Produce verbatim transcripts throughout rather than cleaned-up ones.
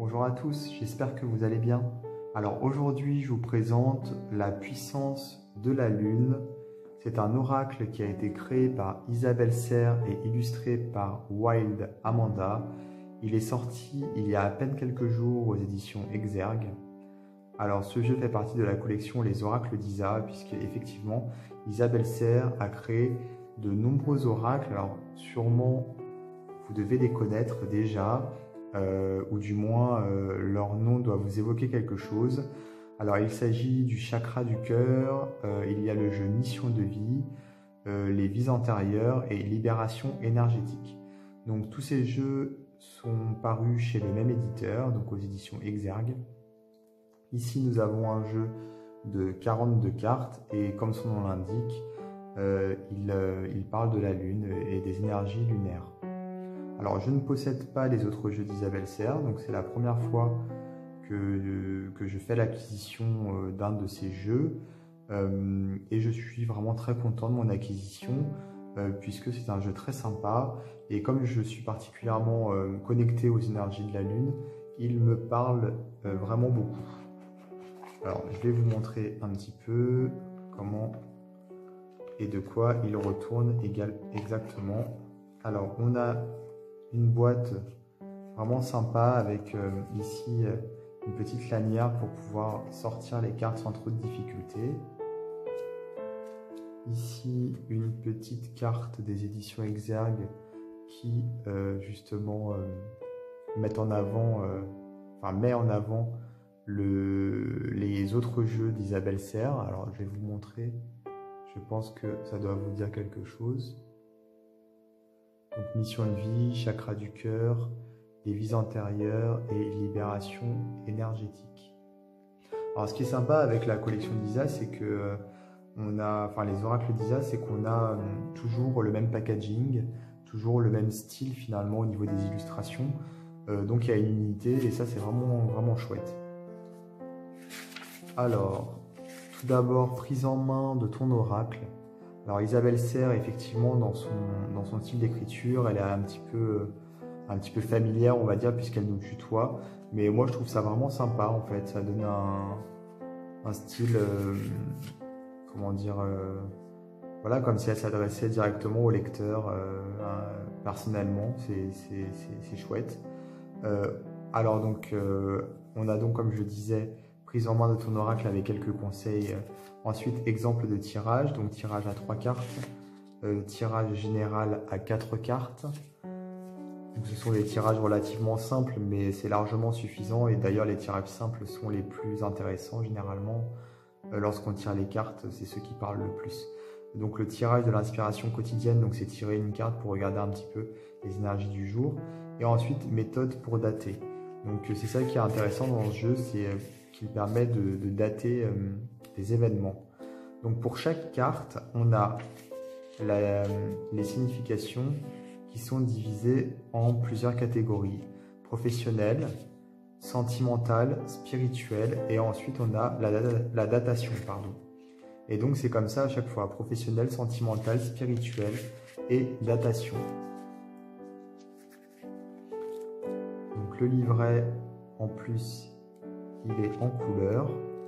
Bonjour à tous, j'espère que vous allez bien. Alors aujourd'hui, je vous présente la puissance de la Lune. C'est un oracle qui a été créé par Isabelle Serre et illustré par Wild Amanda. Il est sorti il y a à peine quelques jours aux éditions Exergue. Alors ce jeu fait partie de la collection Les Oracles d'Isa, puisque effectivement Isabelle Serre a créé de nombreux oracles. Alors sûrement vous devez les connaître déjà, euh, ou du moins euh, leur nom doit vous évoquer quelque chose. Alors il s'agit du chakra du cœur, euh, il y a le jeu Mission de vie, euh, les vies antérieures et libération énergétique. Donc tous ces jeux sont parus chez les mêmes éditeurs, donc aux éditions Exergue. Ici nous avons un jeu de quarante-deux cartes et comme son nom l'indique, euh, il, euh, il parle de la Lune et des énergies lunaires. Alors je ne possède pas les autres jeux d'Isabelle Serre, donc c'est la première fois que, que je fais l'acquisition d'un de ces jeux euh, et je suis vraiment très content de mon acquisition euh, puisque c'est un jeu très sympa et comme je suis particulièrement euh, connecté aux énergies de la Lune, il me parle euh, vraiment beaucoup. Alors je vais vous montrer un petit peu comment et de quoi il retourne égal, exactement. Alors on a une boîte vraiment sympa avec euh, ici euh, une petite lanière pour pouvoir sortir les cartes sans trop de difficultés. Ici une petite carte des éditions Exergue qui euh, justement euh, met en avant, euh, enfin met en avant le, les autres jeux d'Isabelle Serre. Alors je vais vous montrer, je pense que ça doit vous dire quelque chose. Donc mission de vie, chakra du cœur, les vies antérieures et libération énergétique. Alors ce qui est sympa avec la collection d'Isa, c'est que euh, on a, enfin les oracles d'Isa, c'est qu'on a euh, toujours le même packaging, toujours le même style finalement au niveau des illustrations. Euh, donc il y a une unité et ça c'est vraiment vraiment chouette. Alors tout d'abord prise en main de ton oracle. Alors Isabelle Serre, effectivement, dans son, dans son style d'écriture, elle est un petit, peu, un petit peu familière, on va dire, puisqu'elle nous tutoie. Mais moi, je trouve ça vraiment sympa, en fait. Ça donne un, un style, euh, comment dire, euh, voilà, comme si elle s'adressait directement au lecteur, euh, euh, personnellement. C'est chouette. Euh, alors, donc, euh, on a donc, comme je disais, prise en main de ton oracle avec quelques conseils. Ensuite, exemple de tirage, donc tirage à trois cartes, euh, tirage général à quatre cartes. Donc, ce sont des tirages relativement simples, mais c'est largement suffisant. Et d'ailleurs, les tirages simples sont les plus intéressants généralement. Euh, Lorsqu'on tire les cartes, c'est ceux qui parlent le plus. Donc, le tirage de l'inspiration quotidienne, donc c'est tirer une carte pour regarder un petit peu les énergies du jour. Et ensuite, méthode pour dater. Donc, c'est ça qui est intéressant dans ce jeu, c'est qu'il permet de, de dater euh, des événements. Donc pour chaque carte, on a la, les significations qui sont divisées en plusieurs catégories. Professionnelle, sentimentale, spirituelle et ensuite on a la, la datation. Pardon. Et donc c'est comme ça à chaque fois, professionnelle, sentimentale, spirituelle et datation. Donc le livret en plus, il est en couleur.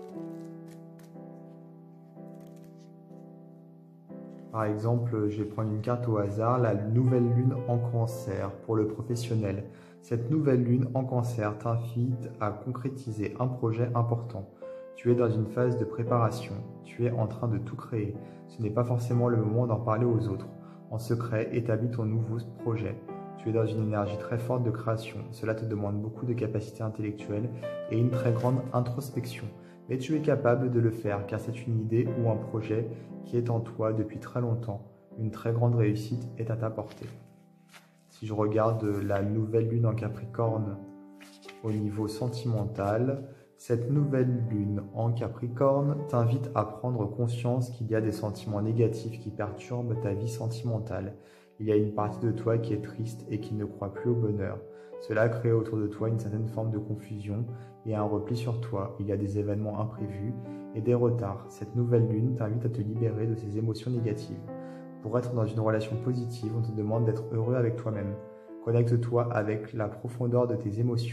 Par exemple, je vais prendre une carte au hasard, la nouvelle lune en cancer pour le professionnel. Cette nouvelle lune en cancer t'invite à concrétiser un projet important. Tu es dans une phase de préparation, tu es en train de tout créer. Ce n'est pas forcément le moment d'en parler aux autres. En secret, établis ton nouveau projet. Tu es dans une énergie très forte de création. Cela te demande beaucoup de capacités intellectuelles et une très grande introspection. Mais tu es capable de le faire car c'est une idée ou un projet qui est en toi depuis très longtemps. Une très grande réussite est à ta portée. Si je regarde la nouvelle lune en Capricorne au niveau sentimental, cette nouvelle lune en Capricorne t'invite à prendre conscience qu'il y a des sentiments négatifs qui perturbent ta vie sentimentale. Il y a une partie de toi qui est triste et qui ne croit plus au bonheur. Cela crée autour de toi une certaine forme de confusion et un repli sur toi. Il y a des événements imprévus et des retards. Cette nouvelle lune t'invite à te libérer de ces émotions négatives. Pour être dans une relation positive, on te demande d'être heureux avec toi-même. Connecte-toi avec la profondeur de tes émotions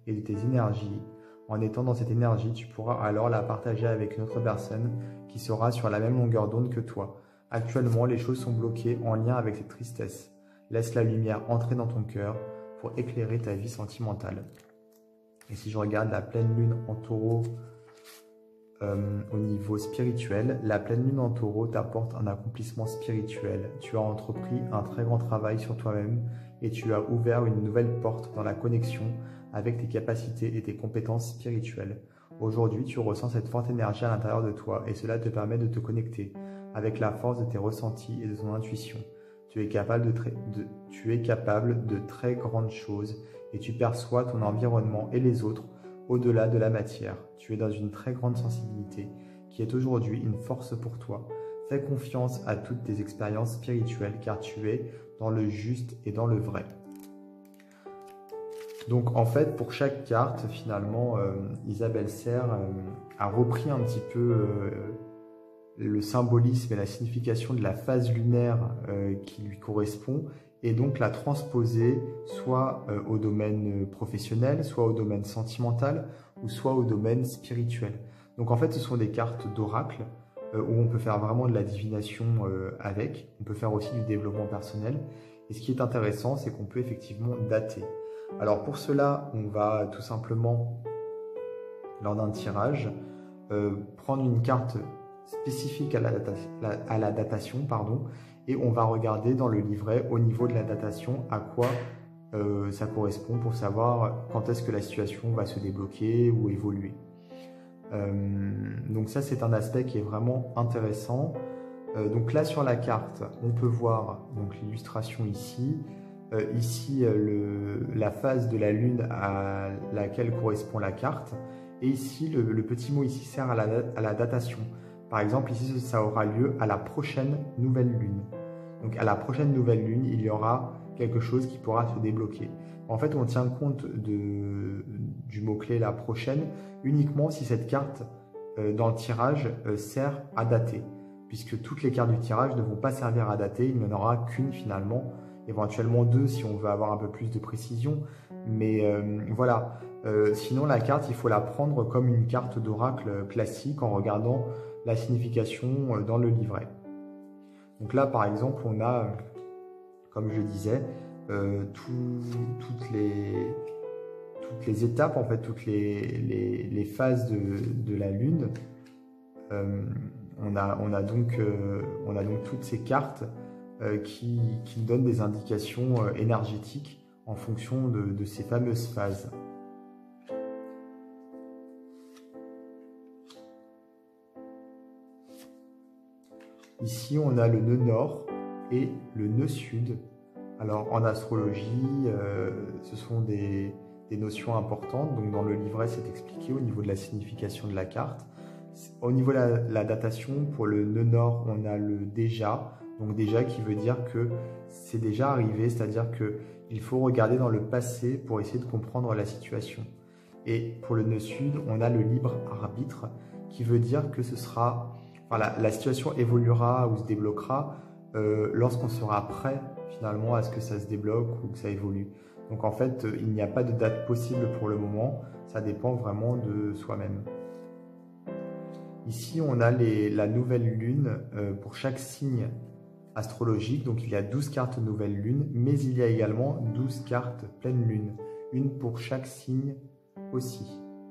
et de tes énergies. En étant dans cette énergie, tu pourras alors la partager avec une autre personne qui sera sur la même longueur d'onde que toi. Actuellement, les choses sont bloquées en lien avec cette tristesse. Laisse la lumière entrer dans ton cœur pour éclairer ta vie sentimentale. Et si je regarde la pleine lune en taureau euh, au niveau spirituel, la pleine lune en taureau t'apporte un accomplissement spirituel. Tu as entrepris un très grand travail sur toi-même et tu as ouvert une nouvelle porte dans la connexion avec tes capacités et tes compétences spirituelles. Aujourd'hui, tu ressens cette forte énergie à l'intérieur de toi et cela te permet de te connecter avec la force de tes ressentis et de ton intuition. Tu es capable de, de, tu es capable de très grandes choses et tu perçois ton environnement et les autres au-delà de la matière. Tu es dans une très grande sensibilité qui est aujourd'hui une force pour toi. Fais confiance à toutes tes expériences spirituelles car tu es dans le juste et dans le vrai. Donc en fait, pour chaque carte, finalement, euh, Isabelle Serre euh, a repris un petit peu euh, le symbolisme et la signification de la phase lunaire euh, qui lui correspond et donc l'a transposé soit euh, au domaine professionnel, soit au domaine sentimental ou soit au domaine spirituel. Donc en fait, ce sont des cartes d'oracle euh, où on peut faire vraiment de la divination euh, avec. On peut faire aussi du développement personnel. Et ce qui est intéressant, c'est qu'on peut effectivement dater. Alors pour cela, on va tout simplement, lors d'un tirage, euh, prendre une carte spécifique à la, data, à la datation, pardon, et on va regarder dans le livret au niveau de la datation à quoi euh, ça correspond pour savoir quand est-ce que la situation va se débloquer ou évoluer. Euh, donc ça, c'est un aspect qui est vraiment intéressant. Euh, donc là, sur la carte, on peut voir l'illustration ici. Euh, ici, euh, le, la phase de la lune à laquelle correspond la carte. Et ici, le, le petit mot ici sert à la, à la datation. Par exemple, ici, ça aura lieu à la prochaine nouvelle lune. Donc, à la prochaine nouvelle lune, il y aura quelque chose qui pourra se débloquer. En fait, on tient compte de, du mot-clé la prochaine uniquement si cette carte, euh, dans le tirage, euh, sert à dater. Puisque toutes les cartes du tirage ne vont pas servir à dater, il n'y en aura qu'une finalement. Éventuellement deux si on veut avoir un peu plus de précision. Mais euh, voilà, euh, sinon la carte, il faut la prendre comme une carte d'oracle classique en regardant la signification dans le livret. Donc là, par exemple, on a, comme je disais, euh, tout, toutes, les, toutes les étapes, en fait, toutes les, les, les phases de, de la Lune. Euh, on, a, on, a donc, euh, on a donc toutes ces cartes euh, qui, qui donnent des indications euh, énergétiques en fonction de, de ces fameuses phases. Ici, on a le nœud nord et le nœud sud. Alors, en astrologie, euh, ce sont des, des notions importantes. Donc, dans le livret, c'est expliqué au niveau de la signification de la carte. Au niveau de la, la datation, pour le nœud nord, on a le déjà. Donc, déjà qui veut dire que c'est déjà arrivé, c'est-à-dire qu'il faut regarder dans le passé pour essayer de comprendre la situation. Et pour le nœud sud, on a le libre arbitre qui veut dire que ce sera... Enfin, la, la situation évoluera ou se débloquera euh, lorsqu'on sera prêt finalement à ce que ça se débloque ou que ça évolue. Donc en fait, il n'y a pas de date possible pour le moment, ça dépend vraiment de soi-même. Ici, on a les, la nouvelle lune euh, pour chaque signe astrologique. Donc il y a douze cartes nouvelle lune, mais il y a également douze cartes pleine lune, une pour chaque signe aussi.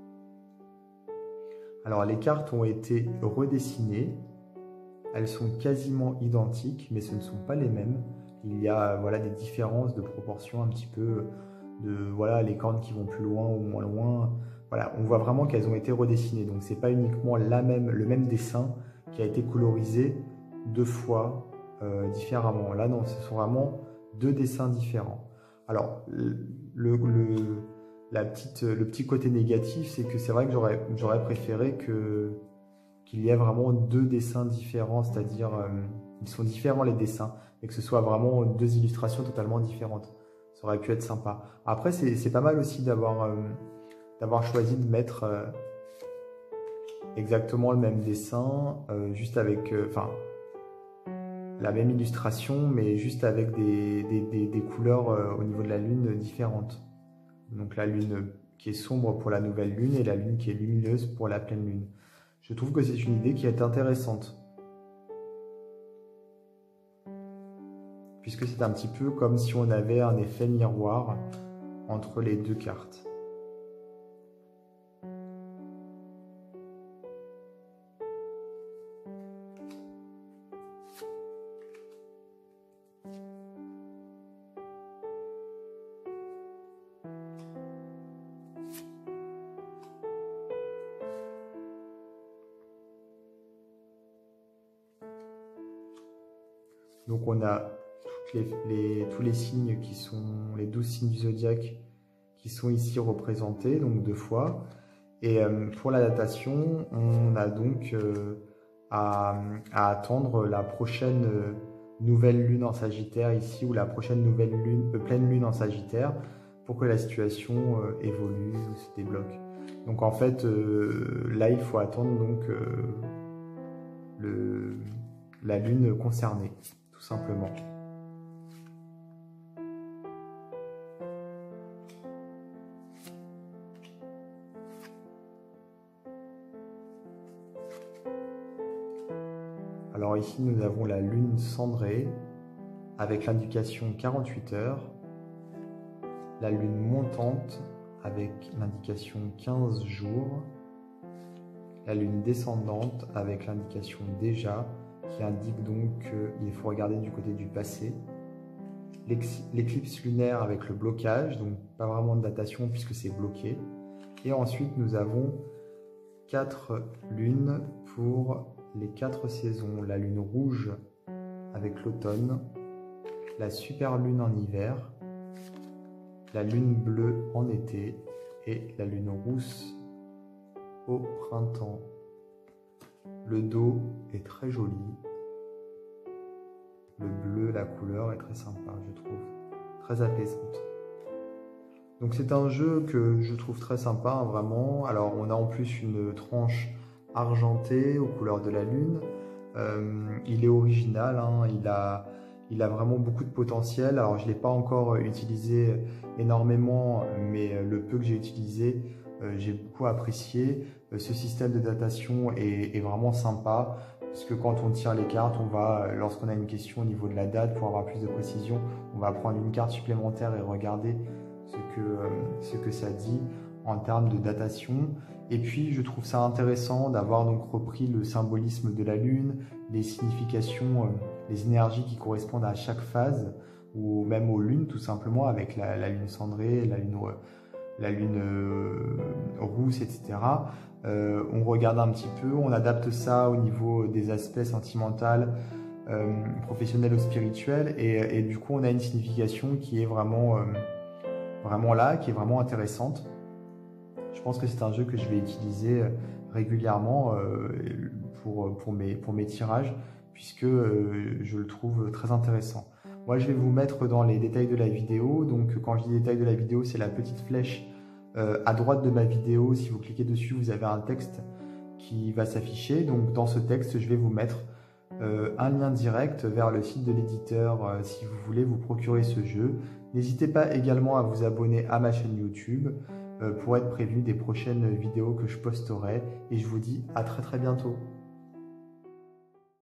Alors les cartes ont été redessinées, elles sont quasiment identiques, mais ce ne sont pas les mêmes. Il y a voilà, des différences de proportions un petit peu, de voilà, les cornes qui vont plus loin ou moins loin. Voilà, on voit vraiment qu'elles ont été redessinées, donc ce n'est pas uniquement la même, le même dessin qui a été colorisé deux fois euh, différemment. Là non, ce sont vraiment deux dessins différents. Alors le... le La petite, le petit côté négatif, c'est que c'est vrai que j'aurais j'aurais préféré que, qu'il y ait vraiment deux dessins différents, c'est-à-dire euh, ils sont différents les dessins, et que ce soit vraiment deux illustrations totalement différentes. Ça aurait pu être sympa. Après, c'est pas mal aussi d'avoir euh, d'avoir choisi de mettre euh, exactement le même dessin, euh, juste avec, enfin, euh, la même illustration, mais juste avec des, des, des, des couleurs euh, au niveau de la lune différentes. Donc la lune qui est sombre pour la nouvelle lune et la lune qui est lumineuse pour la pleine lune. Je trouve que c'est une idée qui est intéressante. Puisque c'est un petit peu comme si on avait un effet miroir entre les deux cartes. Donc on a toutes les, les, tous les signes qui sont, les douze signes du zodiaque qui sont ici représentés, donc deux fois. Et euh, pour la datation, on a donc euh, à, à attendre la prochaine euh, nouvelle lune en Sagittaire ici, ou la prochaine nouvelle lune, euh, pleine lune en Sagittaire, pour que la situation euh, évolue ou se débloque. Donc en fait, euh, là il faut attendre donc euh, le, la lune concernée, tout simplement. Alors ici, nous avons la lune cendrée avec l'indication quarante-huit heures, la lune montante avec l'indication quinze jours, la lune descendante avec l'indication déjà, qui indique donc qu'il faut regarder du côté du passé, l'éclipse lunaire avec le blocage, donc pas vraiment de datation puisque c'est bloqué, et ensuite nous avons quatre lunes pour les quatre saisons, la lune rouge avec l'automne, la super lune en hiver, la lune bleue en été et la lune rousse au printemps. Le dos est très joli, le bleu, la couleur est très sympa, je trouve, très apaisante. Donc c'est un jeu que je trouve très sympa, hein, vraiment. Alors on a en plus une tranche argentée aux couleurs de la lune. Euh, il est original, hein, il a, il a vraiment beaucoup de potentiel. Alors je ne l'ai pas encore utilisé énormément, mais le peu que j'ai utilisé, euh, j'ai beaucoup apprécié. Ce système de datation est, est vraiment sympa, parce que quand on tire les cartes, on va, lorsqu'on a une question au niveau de la date, pour avoir plus de précision, on va prendre une carte supplémentaire et regarder ce que, euh, ce que ça dit en termes de datation. Et puis je trouve ça intéressant d'avoir donc repris le symbolisme de la lune, les significations, euh, les énergies qui correspondent à chaque phase, ou même aux lunes tout simplement, avec la, la lune cendrée, la lune, la lune euh, rousse, et cetera. Euh, on regarde un petit peu, on adapte ça au niveau des aspects sentimentaux, euh, professionnels ou spirituels, et, et du coup on a une signification qui est vraiment... Euh, vraiment là, qui est vraiment intéressante. Je pense que c'est un jeu que je vais utiliser régulièrement euh, pour, pour, mes, pour mes tirages, puisque euh, je le trouve très intéressant. Moi, je vais vous mettre dans les détails de la vidéo. Donc, quand je dis détails de la vidéo, c'est la petite flèche euh, à droite de ma vidéo. Si vous cliquez dessus, vous avez un texte qui va s'afficher. Donc, dans ce texte, je vais vous mettre euh, un lien direct vers le site de l'éditeur euh, si vous voulez vous procurer ce jeu. N'hésitez pas également à vous abonner à ma chaîne YouTube euh, pour être prévenu des prochaines vidéos que je posterai. Et je vous dis à très très bientôt.